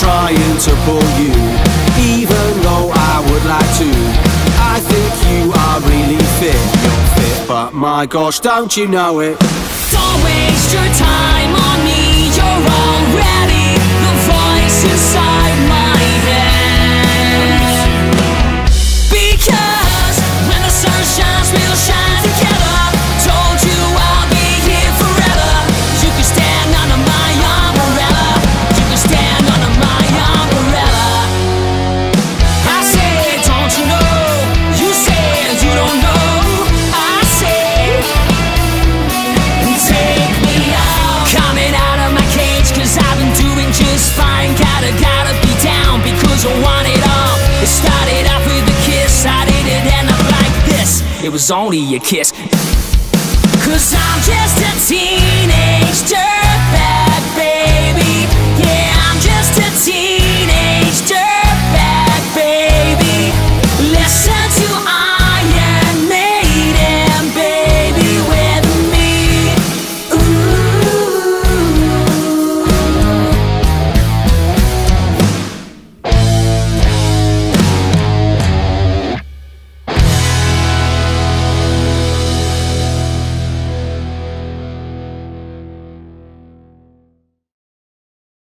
trying to pull you, even though I would like to. I think you are really fit, you're fit, but my gosh, don't you know it? Don't waste your time on me, you're already the voice inside my head. Because when the sun shines, we'll shine together. Told you I'll be here forever. You can stand under my umbrella. You can stand under my umbrella. I said, don't you know? You said you don't know. I said, take me out. Coming out of my cage, cause I've been doing just fine. Gotta be down because I want it all. It started off with a kiss, I didn't end up like this. It was only a kiss. Cause I'm just a teenage girl.